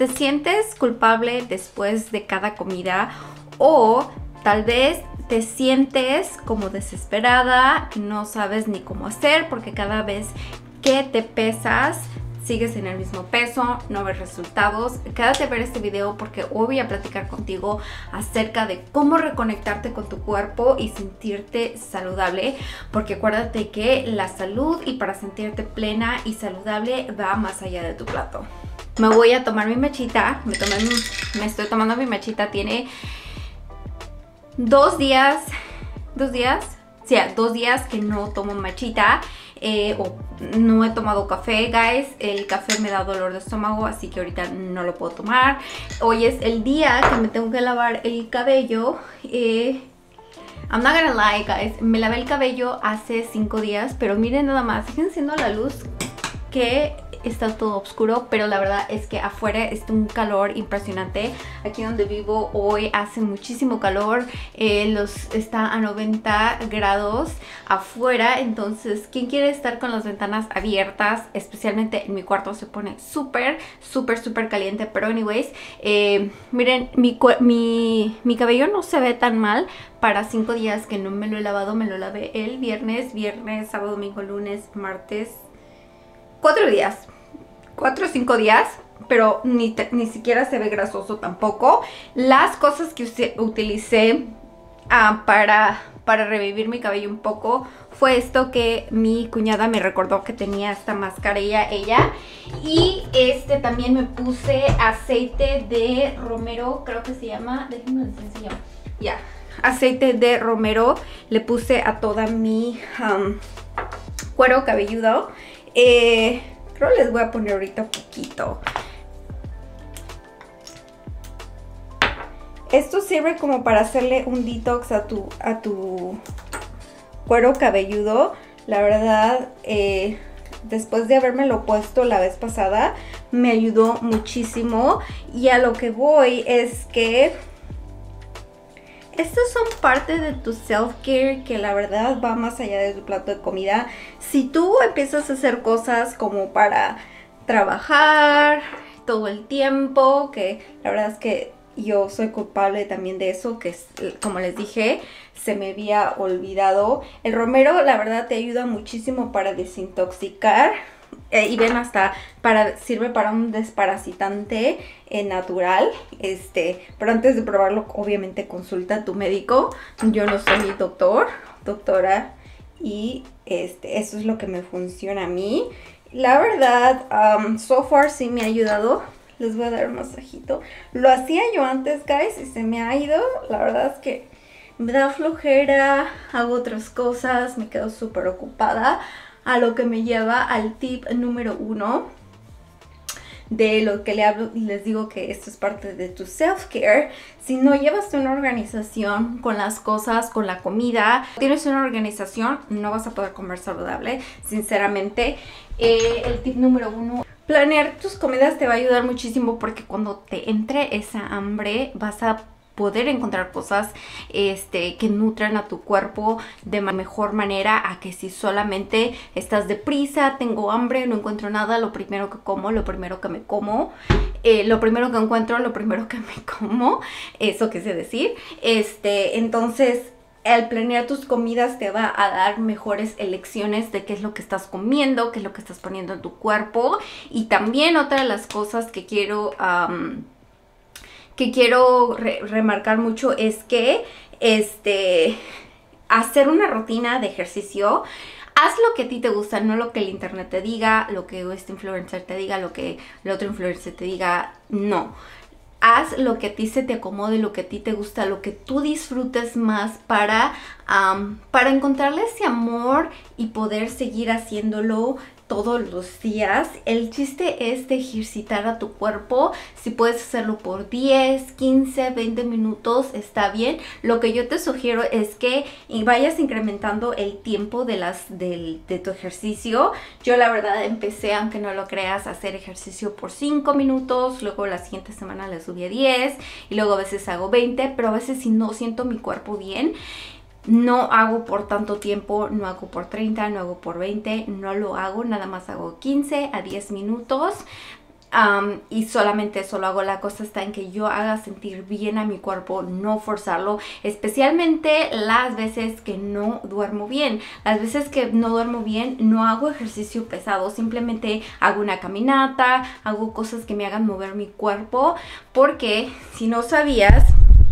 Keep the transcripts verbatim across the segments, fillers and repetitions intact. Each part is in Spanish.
¿Te sientes culpable después de cada comida? O tal vez te sientes como desesperada, no sabes ni cómo hacer porque cada vez que te pesas sigues en el mismo peso, no ves resultados. Quédate a ver este video porque hoy voy a platicar contigo acerca de cómo reconectarte con tu cuerpo y sentirte saludable, porque acuérdate que la salud y para sentirte plena y saludable va más allá de tu plato. Me voy a tomar mi mechita, me, tomé mi, me estoy tomando mi mechita, tiene dos días, dos días, sí, dos días que no tomo mechita. Eh, o no he tomado café, guys. El café me da dolor de estómago, así que ahorita no lo puedo tomar. Hoy es el día que me tengo que lavar el cabello. eh, I'm not gonna lie, guys, me lavé el cabello hace cinco días, pero miren nada más, siguen siendo la luz que está todo oscuro, pero la verdad es que afuera está un calor impresionante. Aquí donde vivo hoy hace muchísimo calor, eh, los, está a noventa grados afuera, entonces ¿quién quiere estar con las ventanas abiertas? Especialmente en mi cuarto se pone súper, súper, súper caliente, pero anyways, eh, miren, mi, mi, mi cabello no se ve tan mal para cinco días que no me lo he lavado. Me lo lavé el viernes, viernes, sábado, domingo, lunes, martes, cuatro días, cuatro o cinco días, pero ni, te, ni siquiera se ve grasoso tampoco. Las cosas que usé, utilicé uh, para, para revivir mi cabello un poco fue esto que mi cuñada me recordó que tenía esta mascarilla ella. Y este también me puse aceite de romero, creo que se llama, déjenme les enseño, ya, yeah. Aceite de romero le puse a toda mi um, cuero cabelludo. Eh, creo les voy a poner ahorita un poquito. Esto sirve como para hacerle un detox a tu, a tu cuero cabelludo. La verdad, eh, después de habérmelo puesto la vez pasada, me ayudó muchísimo. Y a lo que voy es que estos son parte de tu self-care que la verdad va más allá de tu plato de comida. Si tú empiezas a hacer cosas como para trabajar todo el tiempo, que la verdad es que yo soy culpable también de eso, que como les dije, se me había olvidado. El romero la verdad te ayuda muchísimo para desintoxicar. Eh, y ven, hasta para, sirve para un desparasitante eh, natural. Este, pero antes de probarlo, obviamente consulta a tu médico. Yo no soy doctor, doctora, y este, eso es lo que me funciona a mí. La verdad, um, so far sí me ha ayudado. Les voy a dar un masajito. Lo hacía yo antes, guys, y se me ha ido. La verdad es que me da flojera, hago otras cosas, me quedo súper ocupada. A lo que me lleva al tip número uno de lo que le hablo y les digo que esto es parte de tu self-care. Si no llevas una organización con las cosas, con la comida, tienes una organización, no vas a poder comer saludable, sinceramente. Eh, el tip número uno, planear tus comidas te va a ayudar muchísimo, porque cuando te entre esa hambre vas a poder encontrar cosas este, que nutran a tu cuerpo de mejor manera a que si solamente estás deprisa, tengo hambre, no encuentro nada, lo primero que como, lo primero que me como, eh, lo primero que encuentro, lo primero que me como, eso quise decir. Este, entonces, el planear tus comidas te va a dar mejores elecciones de qué es lo que estás comiendo, qué es lo que estás poniendo en tu cuerpo. Y también otra de las cosas que quiero... Um, que quiero re remarcar mucho es que este, hacer una rutina de ejercicio. Haz lo que a ti te gusta, no lo que el internet te diga, lo que este influencer te diga, lo que el otro influencer te diga, no. Haz lo que a ti se te acomode, lo que a ti te gusta, lo que tú disfrutes más para, um, para encontrarle ese amor y poder seguir haciéndolo todos los días. El chiste es de ejercitar a tu cuerpo. Si puedes hacerlo por diez, quince, veinte minutos, está bien. Lo que yo te sugiero es que vayas incrementando el tiempo de, las, del, de tu ejercicio. Yo la verdad empecé, aunque no lo creas, a hacer ejercicio por cinco minutos. Luego la siguiente semana le subí a diez. Y luego a veces hago veinte. Pero a veces si no siento mi cuerpo bien, no hago por tanto tiempo, no hago por treinta, no hago por veinte, no lo hago, nada más hago quince a diez minutos. Um, y solamente eso lo hago. La cosa está en que yo haga sentir bien a mi cuerpo, no forzarlo, especialmente las veces que no duermo bien. Las veces que no duermo bien no hago ejercicio pesado, simplemente hago una caminata, hago cosas que me hagan mover mi cuerpo, porque si no sabías,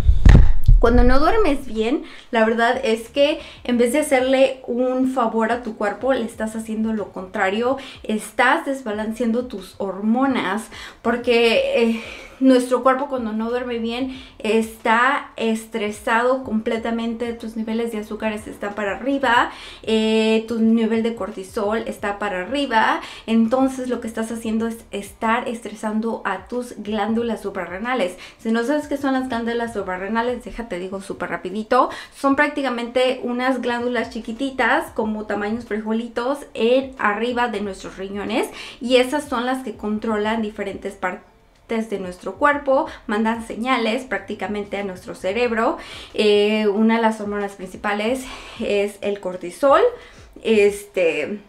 cuando no duermes bien, la verdad es que en vez de hacerle un favor a tu cuerpo, le estás haciendo lo contrario. Estás desbalanceando tus hormonas, porque eh, nuestro cuerpo cuando no duerme bien está estresado completamente. Tus niveles de azúcares están para arriba, eh, tu nivel de cortisol está para arriba. Entonces lo que estás haciendo es estar estresando a tus glándulas suprarrenales. Si no sabes qué son las glándulas suprarrenales, déjate te digo súper rapidito. Son prácticamente unas glándulas chiquititas como tamaños frijolitos en arriba de nuestros riñones, y esas son las que controlan diferentes partes de nuestro cuerpo, mandan señales prácticamente a nuestro cerebro. Eh, una de las hormonas principales es el cortisol. Este,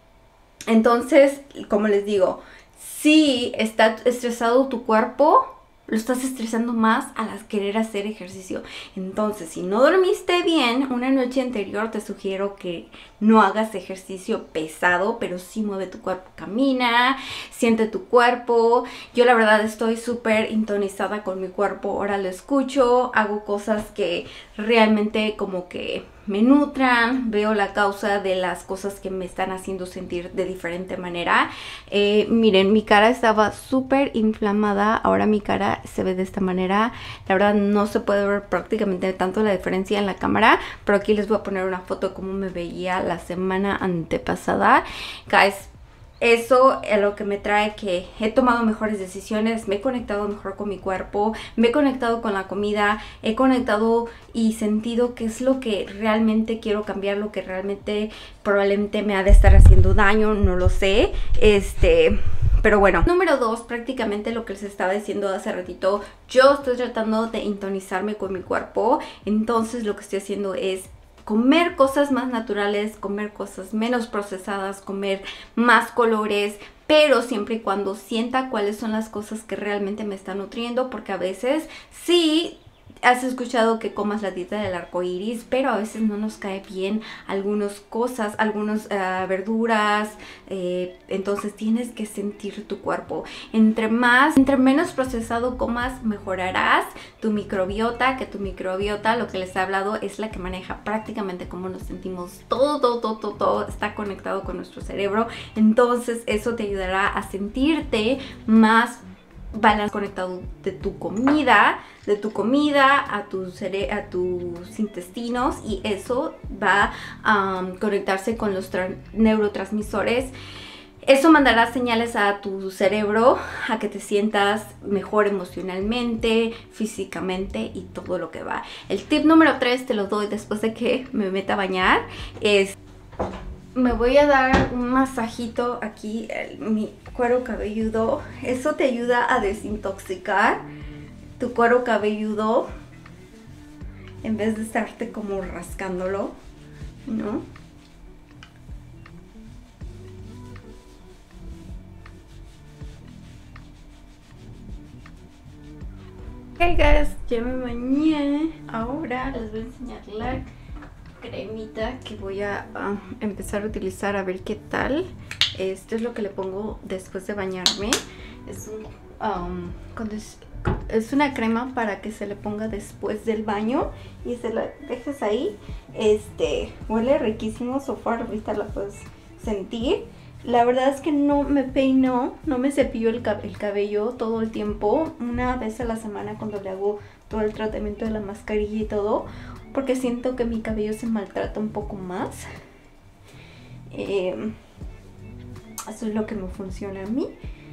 entonces, como les digo, si está estresado tu cuerpo, lo estás estresando más al querer hacer ejercicio. Entonces, si no dormiste bien una noche anterior, te sugiero que no hagas ejercicio pesado, pero sí mueve tu cuerpo, camina, siente tu cuerpo. Yo la verdad estoy súper sintonizada con mi cuerpo, ahora lo escucho, hago cosas que realmente como que me nutran, veo la causa de las cosas que me están haciendo sentir de diferente manera. Eh, miren, mi cara estaba súper inflamada, ahora mi cara se ve de esta manera. La verdad no se puede ver prácticamente tanto la diferencia en la cámara, pero aquí les voy a poner una foto de cómo me veía la semana antepasada. Guys, eso es lo que me trae que he tomado mejores decisiones, me he conectado mejor con mi cuerpo, me he conectado con la comida, he conectado y sentido qué es lo que realmente quiero cambiar, lo que realmente probablemente me ha de estar haciendo daño, no lo sé. Este... Pero bueno, número dos, prácticamente lo que les estaba diciendo hace ratito, yo estoy tratando de sintonizarme con mi cuerpo, entonces lo que estoy haciendo es comer cosas más naturales, comer cosas menos procesadas, comer más colores, pero siempre y cuando sienta cuáles son las cosas que realmente me están nutriendo, porque a veces sí has escuchado que comas la dieta del arco iris, pero a veces no nos cae bien algunas cosas, algunas uh, verduras, eh, entonces tienes que sentir tu cuerpo. Entre más, entre menos procesado comas, mejorarás tu microbiota, que tu microbiota, lo que les he hablado, es la que maneja prácticamente cómo nos sentimos. Todo, todo, todo, todo, todo está conectado con nuestro cerebro, entonces eso te ayudará a sentirte más balance, conectado de tu comida, de tu comida a, tu cere a tus intestinos, y eso va a um, conectarse con los neurotransmisores. Eso mandará señales a tu cerebro a que te sientas mejor emocionalmente, físicamente y todo lo que va. El tip número tres te lo doy después de que me meta a bañar. Es... me voy a dar un masajito aquí en mi cuero cabelludo. Eso te ayuda a desintoxicar tu cuero cabelludo en vez de estarte como rascándolo, ¿no? Ok guys, ya me bañé. Ahora les voy a enseñar la cremita que voy a uh, empezar a utilizar, a ver qué tal. Esto es lo que le pongo después de bañarme. Es, un, um, cuando es, es una crema para que se le ponga después del baño y se la dejes ahí. Este huele riquísimo, so far ahorita la puedes sentir. La verdad es que no me peino, no me cepillo el, cab el cabello todo el tiempo. Una vez a la semana cuando le hago todo el tratamiento de la mascarilla y todo, porque siento que mi cabello se maltrata un poco más. Eh, eso es lo que me funciona a mí.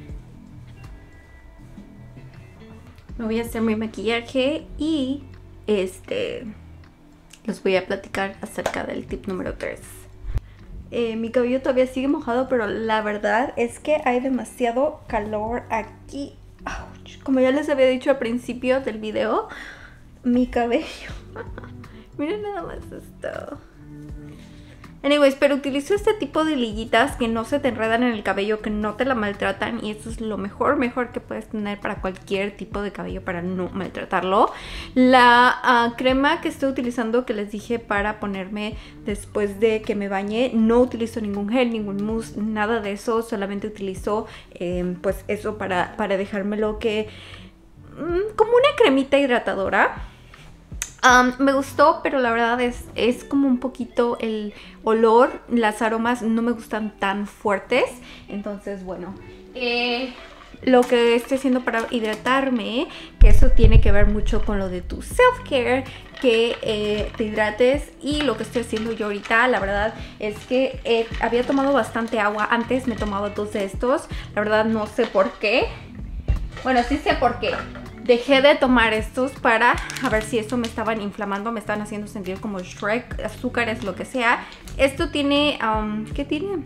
Me voy a hacer mi maquillaje y este les voy a platicar acerca del tip número tres. Eh, mi cabello todavía sigue mojado, pero la verdad es que hay demasiado calor aquí. Ouch. Como ya les había dicho al principio del video, mi cabello... Miren nada más esto. Anyways, pero utilizo este tipo de liguitas que no se te enredan en el cabello, que no te la maltratan, y eso es lo mejor, mejor que puedes tener para cualquier tipo de cabello para no maltratarlo. La uh, crema que estoy utilizando, que les dije para ponerme después de que me bañe, no utilizo ningún gel, ningún mousse, nada de eso, solamente utilizo eh, pues eso para, para dejármelo que mmm, como una cremita hidratadora. Um, me gustó, pero la verdad es, es como un poquito el olor, las aromas no me gustan tan fuertes. Entonces, bueno, eh, lo que estoy haciendo para hidratarme, que eso tiene que ver mucho con lo de tu self-care, que eh, te hidrates. Y lo que estoy haciendo yo ahorita, la verdad es que eh, había tomado bastante agua. Antes me tomaba dos de estos, la verdad no sé por qué. Bueno, sí sé por qué. Dejé de tomar estos para a ver si esto me estaban inflamando, me estaban haciendo sentir como Shrek, azúcares, lo que sea. Esto tiene, um, ¿qué tiene?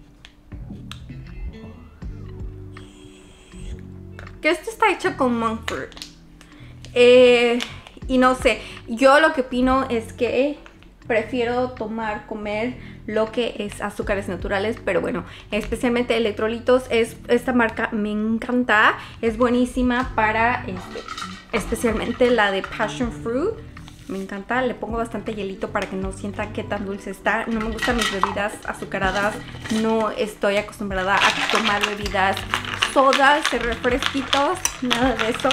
Que esto está hecho con monk fruit. Eh, y no sé, yo lo que opino es que prefiero tomar, comer lo que es azúcares naturales, pero bueno, especialmente electrolitos. Es, esta marca me encanta, es buenísima para, este, especialmente la de Passion Fruit. Me encanta, le pongo bastante hielito para que no sienta qué tan dulce está. No me gustan mis bebidas azucaradas, no estoy acostumbrada a tomar bebidas sodas, refresquitos, nada de eso.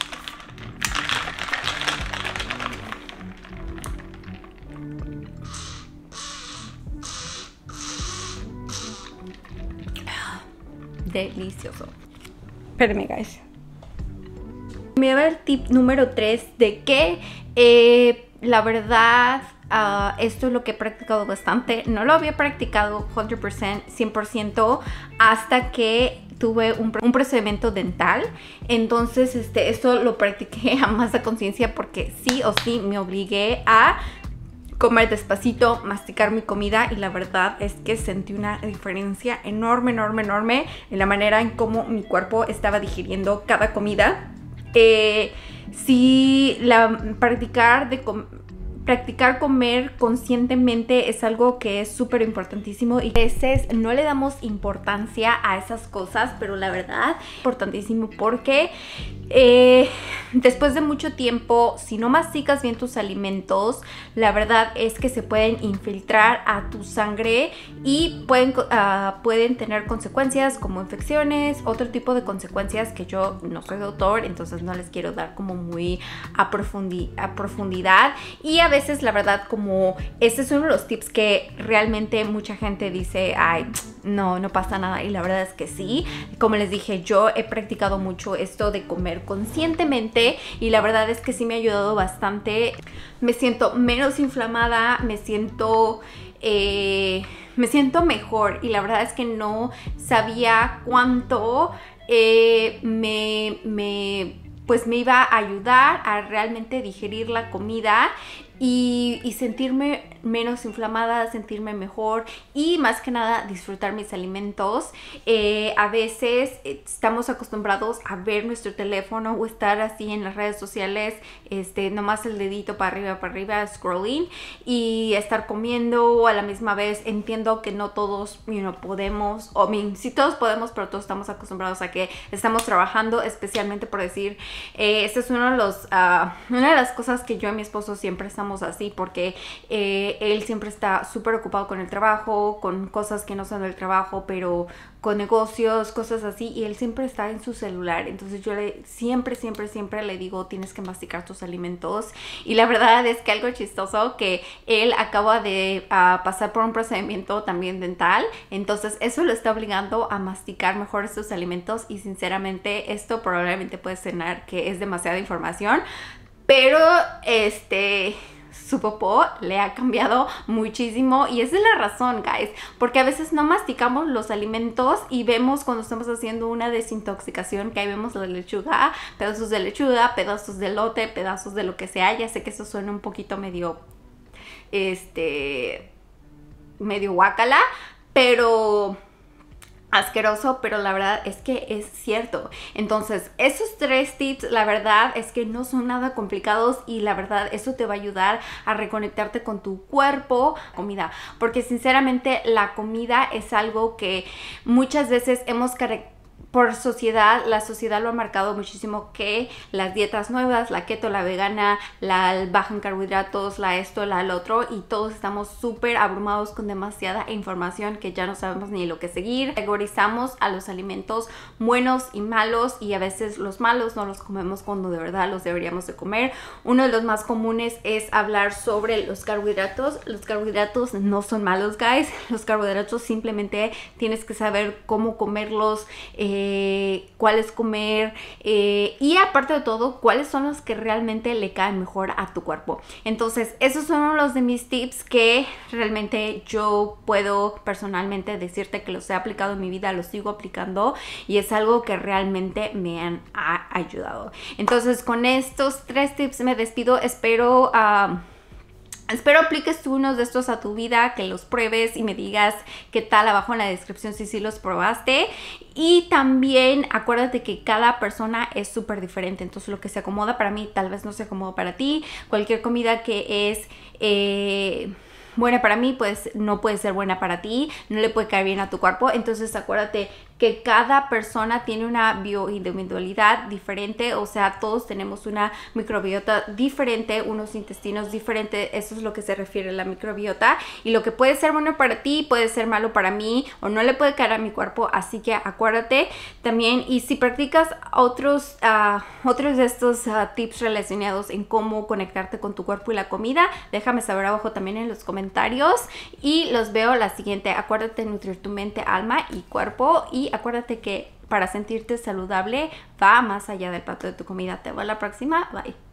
Delicioso. Espérenme, guys. Me voy a ver el tip número tres de que eh, la verdad uh, esto es lo que he practicado bastante. No lo había practicado cien por ciento hasta que tuve un, un procedimiento dental. Entonces este, esto lo practiqué a más a conciencia porque sí o sí me obligué a comer despacito, masticar mi comida, y la verdad es que sentí una diferencia enorme, enorme, enorme en la manera en cómo mi cuerpo estaba digiriendo cada comida. Eh, sí, la, practicar, de com practicar comer conscientemente es algo que es súper importantísimo, y a veces no le damos importancia a esas cosas, pero la verdad es importantísimo porque eh, después de mucho tiempo, si no masticas bien tus alimentos, la verdad es que se pueden infiltrar a tu sangre y pueden, uh, pueden tener consecuencias como infecciones, otro tipo de consecuencias que yo no soy doctor, entonces no les quiero dar como muy a, profundi a profundidad. Y a veces la verdad, como este es uno de los tips que realmente mucha gente dice, ay, no, no pasa nada, y la verdad es que sí. Como les dije, yo he practicado mucho esto de comer conscientemente y la verdad es que sí me ha ayudado bastante. Me siento menos inflamada, me siento eh, me siento mejor, y la verdad es que no sabía cuánto eh, me, me pues me iba a ayudar a realmente digerir la comida y, y sentirme menos inflamada, sentirme mejor y más que nada disfrutar mis alimentos. Eh, a veces estamos acostumbrados a ver nuestro teléfono o estar así en las redes sociales, este, nomás el dedito para arriba, para arriba, scrolling, y estar comiendo a la misma vez. Entiendo que no todos, you know, podemos, o I mean, sí todos podemos, pero todos estamos acostumbrados a que estamos trabajando, especialmente por decir, eh, esta es uno de los, uh, una de las cosas que yo y mi esposo siempre estamos así, porque eh, él siempre está súper ocupado con el trabajo, con cosas que no son del trabajo, pero con negocios, cosas así, y él siempre está en su celular. Entonces yo le, siempre, siempre, siempre le digo, tienes que masticar tus alimentos. Y la verdad es que algo chistoso, que él acaba de uh, pasar por un procedimiento también dental, entonces eso lo está obligando a masticar mejor estos alimentos, y sinceramente esto probablemente puede sonar que es demasiada información, pero este... su popó le ha cambiado muchísimo, y esa es la razón, guys, porque a veces no masticamos los alimentos y vemos cuando estamos haciendo una desintoxicación que ahí vemos la lechuga, pedazos de lechuga, pedazos de elote, pedazos de lo que sea. Ya sé que eso suena un poquito medio este medio guácala, pero asqueroso, pero la verdad es que es cierto. Entonces, esos tres tips, la verdad es que no son nada complicados y la verdad eso te va a ayudar a reconectarte con tu cuerpo, comida, porque sinceramente la comida es algo que muchas veces hemos caracterizado por sociedad, la sociedad lo ha marcado muchísimo, que las dietas nuevas, la keto, la vegana, la baja en carbohidratos, la esto, la el otro, y todos estamos súper abrumados con demasiada información que ya no sabemos ni lo que seguir. Categorizamos a los alimentos buenos y malos, y a veces los malos no los comemos cuando de verdad los deberíamos de comer. Uno de los más comunes es hablar sobre los carbohidratos. Los carbohidratos no son malos, guys. Los carbohidratos simplemente tienes que saber cómo comerlos, eh, Eh, cuáles comer, eh, y aparte de todo, cuáles son los que realmente le caen mejor a tu cuerpo. Entonces, esos son los de mis tips que realmente yo puedo personalmente decirte que los he aplicado en mi vida, los sigo aplicando y es algo que realmente me han ha ayudado. Entonces, con estos tres tips me despido. Espero... Uh, Espero apliques tú unos de estos a tu vida, que los pruebes y me digas qué tal abajo en la descripción si sí los probaste. Y también acuérdate que cada persona es súper diferente, entonces lo que se acomoda para mí tal vez no se acomoda para ti. Cualquier comida que es... Eh, buena para mí, pues no puede ser buena para ti, no le puede caer bien a tu cuerpo. Entonces acuérdate que cada persona tiene una bioindividualidad diferente, o sea, todos tenemos una microbiota diferente, unos intestinos diferentes. Eso es lo que se refiere a la microbiota, y lo que puede ser bueno para ti puede ser malo para mí, o no le puede caer a mi cuerpo. Así que acuérdate también, y si practicas otros, uh, otros de estos uh, tips relacionados en cómo conectarte con tu cuerpo y la comida, déjame saber abajo también en los comentarios, y los veo la siguiente. Acuérdate de nutrir tu mente, alma y cuerpo, y acuérdate que para sentirte saludable va más allá del plato de tu comida. Te veo la próxima. Bye.